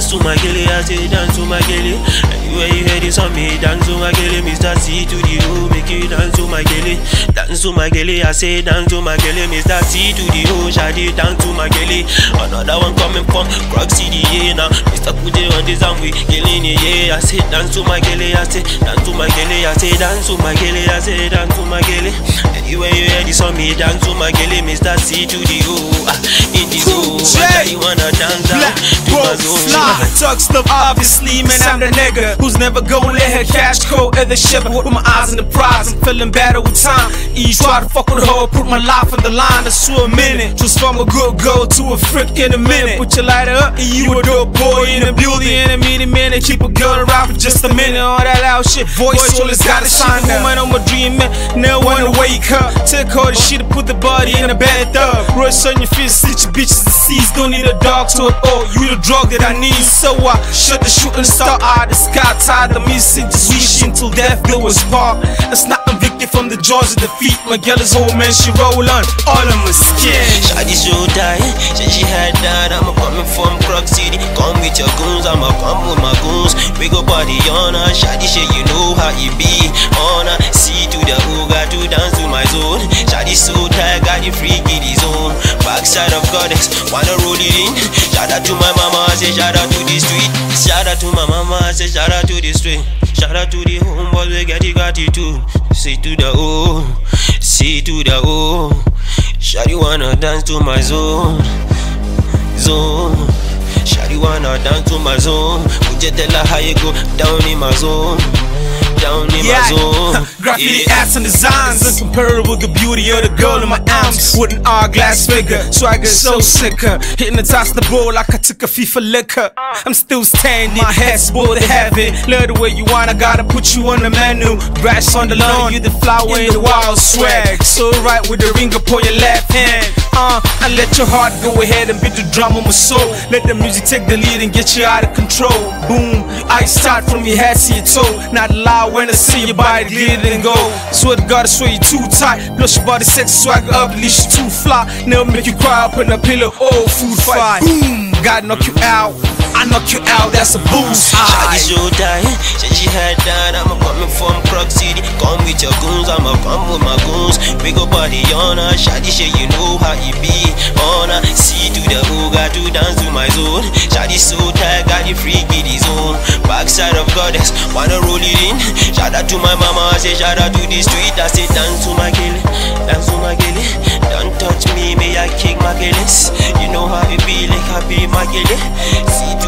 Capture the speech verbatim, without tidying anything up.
dance to my gilly, I say dance to my gilly. Anywhere you hear this on me, dance to my gilly. Mister C to the O, make you dance to my gilly. Dance to my gilly, I say dance to my gilly. Mister C to the O, shawty dance to my gilly. Another one coming from Croc City, yeah now. Mister Cooljae on this and we killing it, yeah. I say dance to my gilly, I say dance to my gilly. I say dance to my gilly, I say dance to my gilly. Anywhere you hear this on me, dance to my gilly. Mister C to the O, ah, in the zone. Why you wanna dance down to my zone? Talk stuff, obviously, man, I'm the nigga who's never gonna let her cash cold at the ship. With my eyes on the prize, I'm feeling better with time. Each try to fuck with her, put my life on the line. That's for a minute, just from a good girl to a frick in a minute. Put your lighter up, and you a dope boy in a building. In a minute, minute, keep a girl around for just a minute. All that loud shit, voice always gotta shine. Woman on my dream, man, never wanna wake up. Take all the shit and put the body in a bed up. Rush on your fist, sit your bitches deceased. Don't need a dog to it, oh, you the drug that I need. So I shut the shooting star eye, the sky tied the missing, just wishing till death do us part. That's not convicted from the jaws of defeat. My girl is old man, she roll on all of my skin. Shawty so tired, said she had that. I'm a coming from Croc City. Come with your goons, I'm a come with my goons. We go party on her, Shawty say you know how it be. On her, C to the O, got to dance to my zone. Shawty so tired, got the freaky the zone. Backside of Goddess, wanna roll it in. Shout out to my mama, I say shout out to the street. Shout out to my mama, I say shout out to the street. Shout out to the homeboys, we get it, got it too. C to the O, C to the O. Shawty wanna dance to my zone, zone. Shawty wanna dance to my zone. Would you tell her how you go down in my zone? Down in yeah. my zone. Graffiti yeah. ass and designs, incomparable the beauty of the girl in my arms. With an hourglass figure, swagger so sicker. Hypnotized the ball like I took a FIFA liquor. I'm still standing, my head's bored to heaven. Love the way you want, I gotta put you on the menu. Grass on the lawn, you the flower in the wild swag. So right with the ring upon your left hand. Uh, and let your heart go ahead and beat the drum on my soul. Let the music take the lead and get you out of control. Boom, I start from your head to your toe. Not loud when I see your body glitter and go. Swear to God, I swear you too tight. Plus your body sexy, swagger up, at least you too fly. Never make you cry up in a pillow, oh, food fight. Boom, God knock you out, I knock you out, that's a boost. Shawty so tired, said she had that. I'm a coming from Croc City. Come with your goons, I'm a come with my goons. We go party on her, Shawty say you know how it be. On her, C to the O, got to dance to my zone. Shawty so tired, got the freaky the zone. Backside of Goddess, wanna roll it in. Shout out to my mama, I say shout out to the street. I say dance to my gilly, dance to my gilly. Don't touch me, may I kick my gillies. You know how it be, like I be my gilly. See